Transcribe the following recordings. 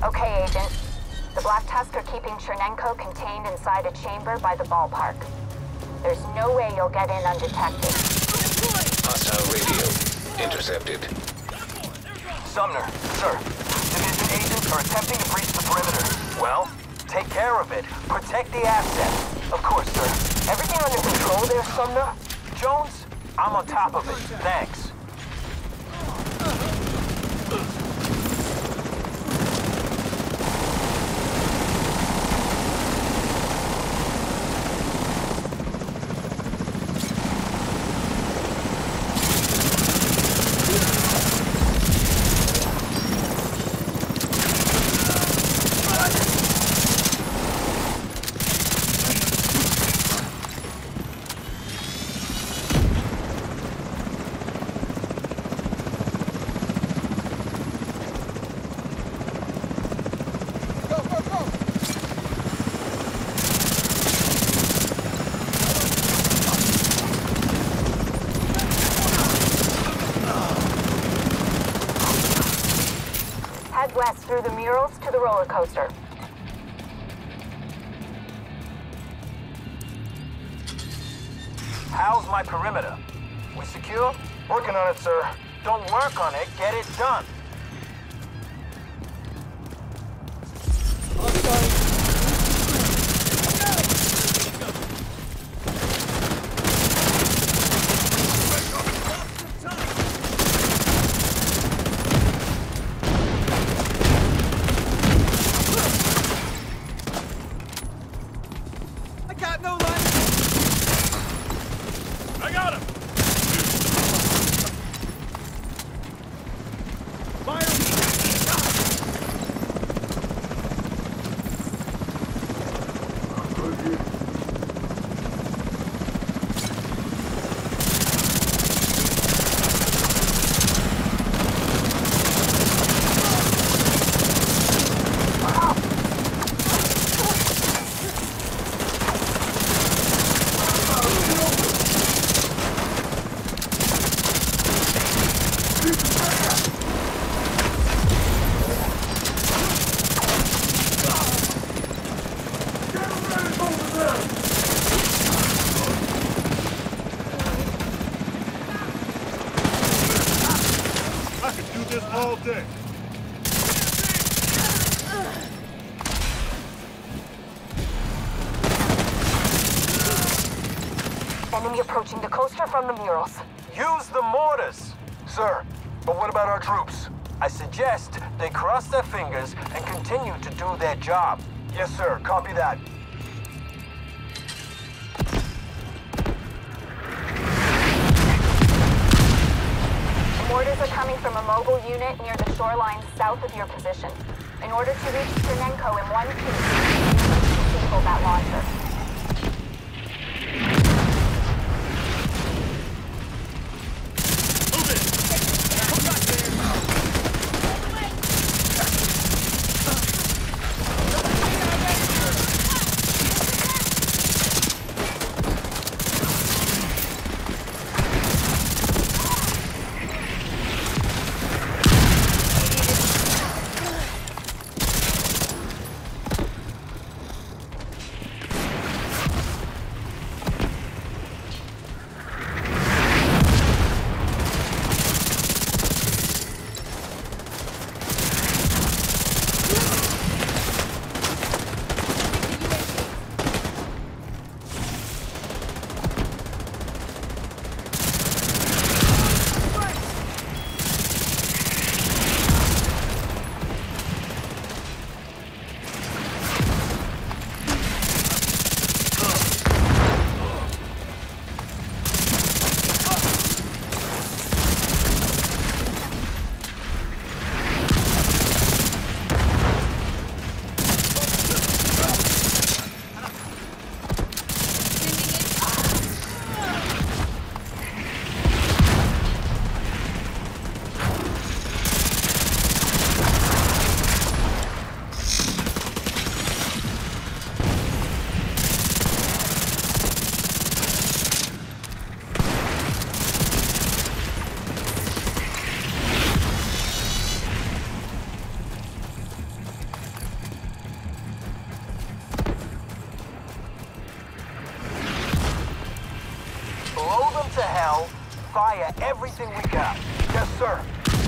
Okay, Agent. The Black Tusk are keeping Chernenko contained inside a chamber by the ballpark. There's no way you'll get in undetected. Hostile radio intercepted. Sumner, sir. Division agents are attempting to breach the perimeter. Well, take care of it. Protect the asset. Of course, sir. Everything under control there, Sumner? Jones, I'm on top of it. Thanks. West through the murals to the roller coaster. How's my perimeter? We secure? Working on it, sir. Don't work on it, get it done. All day. Enemy approaching the coaster from the murals. Use the mortars! Sir, but what about our troops? I suggest they cross their fingers and continue to do their job. Yes, sir. Copy that. Mortars are coming from a mobile unit near the shoreline south of your position. In order to reach Chernenko in one piece, you need to disable that launcher. to hell. Fire everything we got. Yes, sir.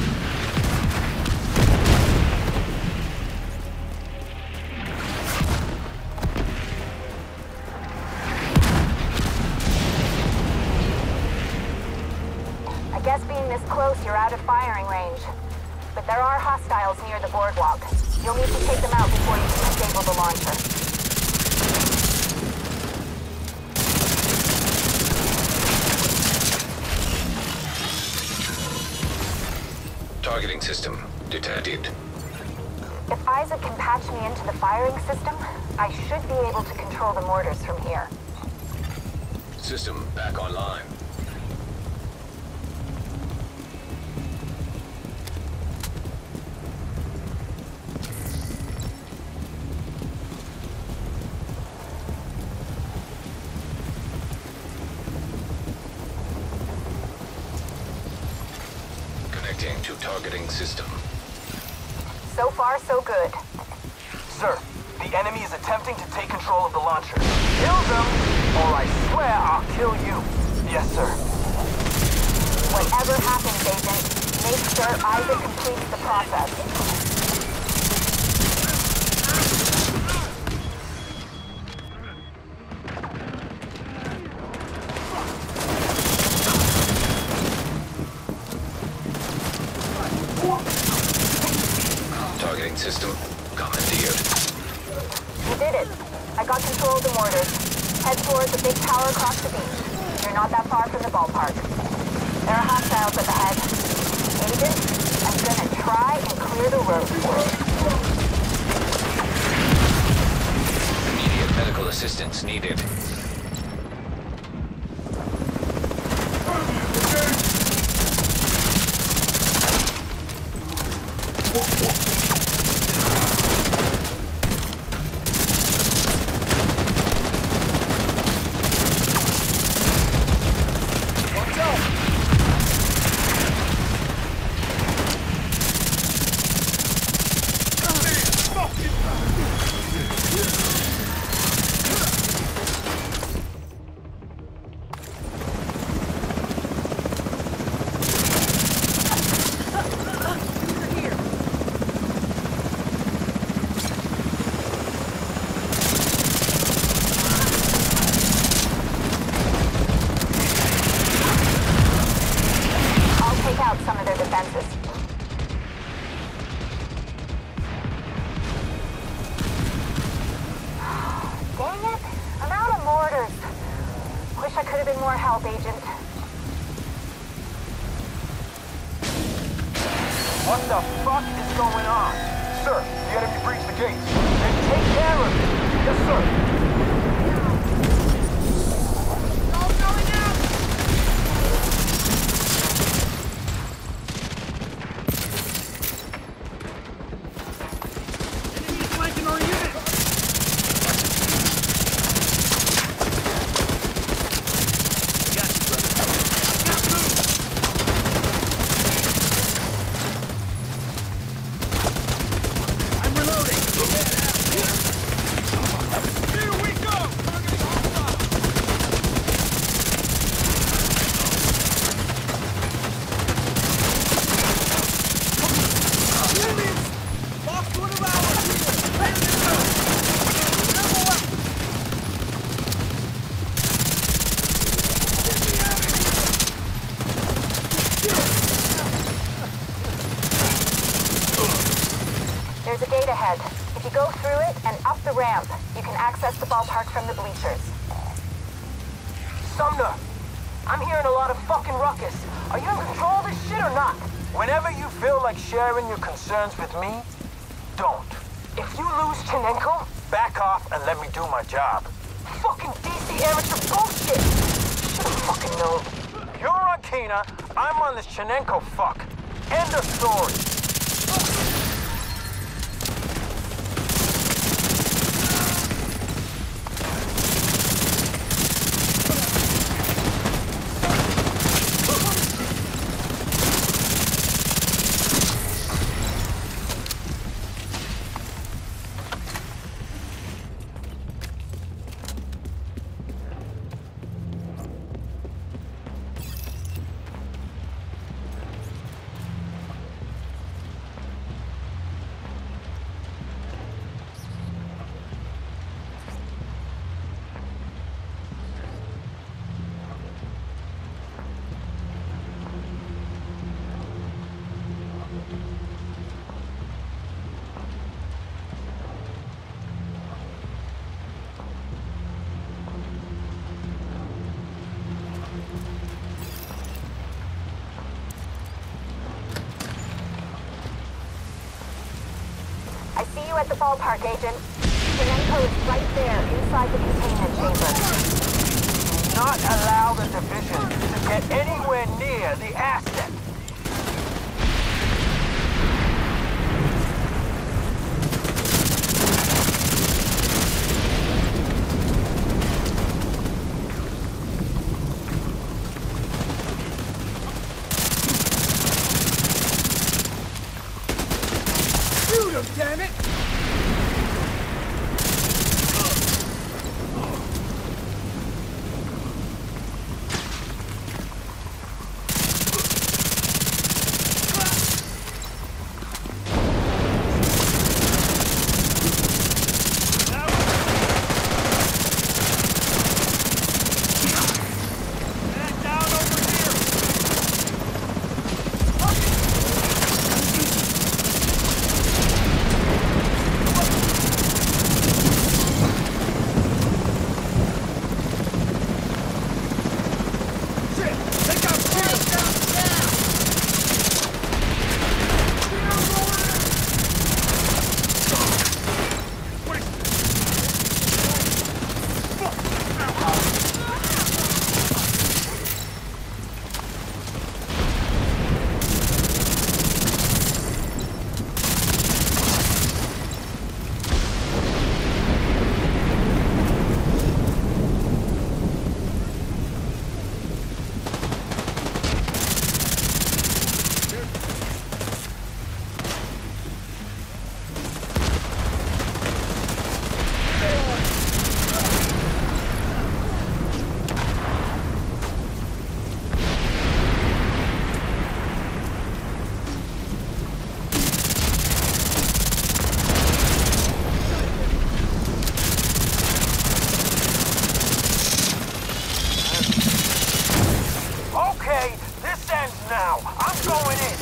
I guess being this close, you're out of firing range. But there are hostiles near the boardwalk. You'll need to take them out before you can disable the launcher. Targeting system detected. If Isaac can patch me into the firing system, I should be able to control the mortars from here. System back online. Connecting to targeting system. So far, so good. Sir, the enemy is attempting to take control of the launcher. Kill them, or I swear I'll kill you. Yes, sir. Whatever happens, Agent, make sure Isaac completes the process. Targeting system commandeered. You did it. I got control of the mortars. Head towards the big tower across the beach. You're not that far from the ballpark. There are hostiles up ahead. Agent, I'm gonna try and clear the road for you. Immediate medical assistance needed. Some of their defenses. Dang it! I'm out of mortars. Wish I could have been more help, Agent. What the fuck is going on? Sir, the enemy breached the gates. Then take care of it. Yes, sir. There's a gate ahead. If you go through it and up the ramp, you can access the ballpark from the bleachers. Sumner, I'm hearing a lot of fucking ruckus. Are you in control of this shit or not? Whenever you feel like sharing your concerns with me, don't. If you lose Chinenko, back off and let me do my job. Fucking DC amateur bullshit! Should've fucking known. You're on Kena, I'm on this Chinenko fuck. End of story. at the ballpark, Agent. Chernenko is right there, inside the containment chamber. Not allow the division to get anywhere near the asset. Shoot him, damn it! Now, I'm going in!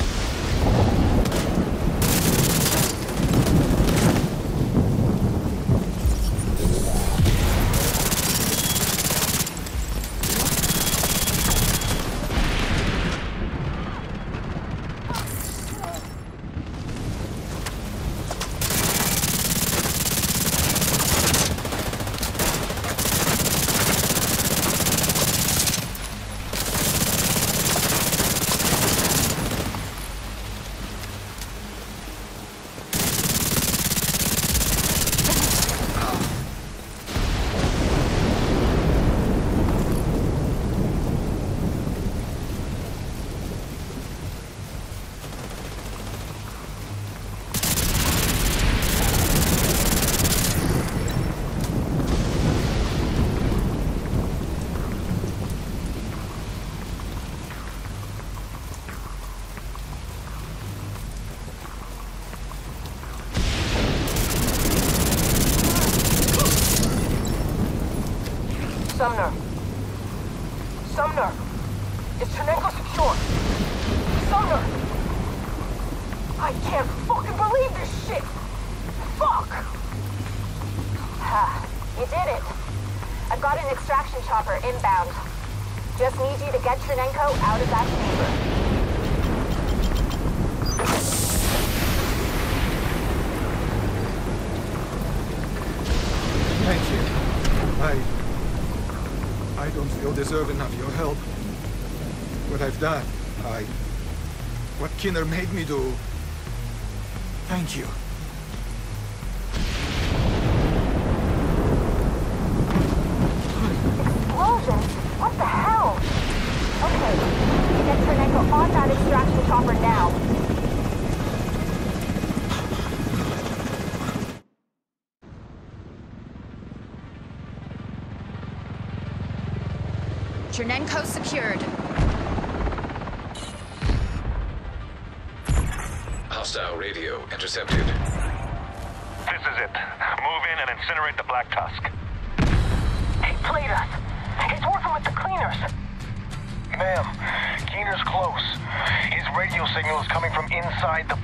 Sumner. Sumner! Is Chernenko secure? Sumner! I can't fucking believe this shit! Fuck! You did it. I've got an extraction chopper inbound. Just need you to get Chernenko out of that chamber. Thank you. I don't feel deserving of your help. What I've done, what Kinner made me do. Thank you. Explosions? What the hell? Okay, get Chernenko on that extraction chopper now. Chernenko secured. Hostile radio intercepted. This is it. Move in and incinerate the Black Tusk. He played us. He's working with the cleaners. Ma'am, Keener's close. His radio signal is coming from inside the